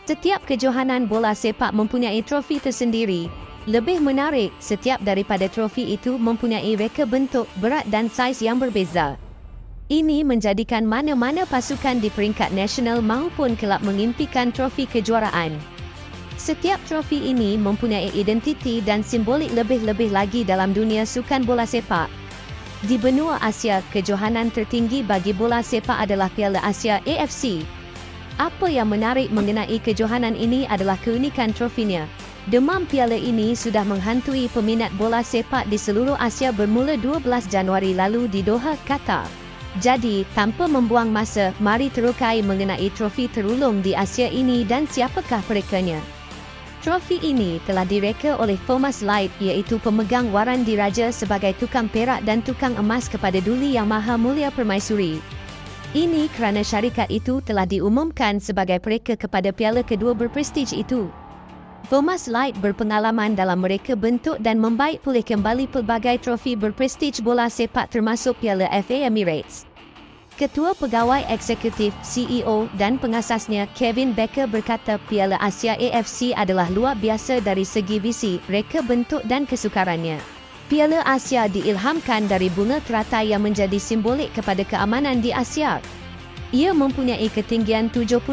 Setiap kejohanan bola sepak mempunyai trofi tersendiri. Lebih menarik, setiap daripada trofi itu mempunyai reka bentuk, berat dan saiz yang berbeza. Ini menjadikan mana-mana pasukan di peringkat nasional maupun kelab mengimpikan trofi kejuaraan. Setiap trofi ini mempunyai identiti dan simbolik lebih-lebih lagi dalam dunia sukan bola sepak. Di benua Asia, kejohanan tertinggi bagi bola sepak adalah Piala Asia AFC. Apa yang menarik mengenai kejohanan ini adalah keunikan trofinya. Demam piala ini sudah menghantui peminat bola sepak di seluruh Asia bermula 12 Januari lalu di Doha, Qatar. Jadi, tanpa membuang masa, mari terokai mengenai trofi terulung di Asia ini dan siapakah perekanya. Trofi ini telah direka oleh Thomas Light, iaitu pemegang waran diraja sebagai tukang perak dan tukang emas kepada Duli Yang Maha Mulia Permaisuri. Ini kerana syarikat itu telah diumumkan sebagai pereka kepada piala kedua berprestij itu. Thomas Light berpengalaman dalam mereka bentuk dan membaik pulih kembali pelbagai trofi berprestij bola sepak termasuk Piala FA Emirates. Ketua Pegawai Eksekutif, CEO dan pengasasnya Kevin Becker berkata Piala Asia AFC adalah luar biasa dari segi visi, reka bentuk dan kesukarannya. Piala Asia diilhamkan dari bunga teratai yang menjadi simbolik kepada keamanan di Asia. Ia mempunyai ketinggian 78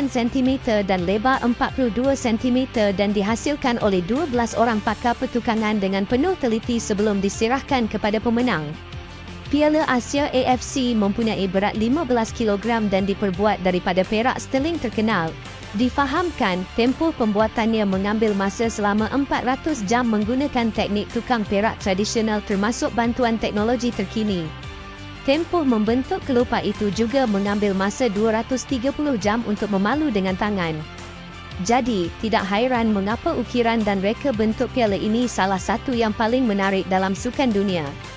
cm dan lebar 42 cm dan dihasilkan oleh 12 orang pakar pertukangan dengan penuh teliti sebelum diserahkan kepada pemenang. Piala Asia AFC mempunyai berat 15 kg dan diperbuat daripada perak sterling terkenal. Difahamkan, tempoh pembuatannya mengambil masa selama 400 jam menggunakan teknik tukang perak tradisional termasuk bantuan teknologi terkini. Tempoh membentuk kelopak itu juga mengambil masa 230 jam untuk memalu dengan tangan. Jadi, tidak hairan mengapa ukiran dan reka bentuk piala ini salah satu yang paling menarik dalam sukan dunia.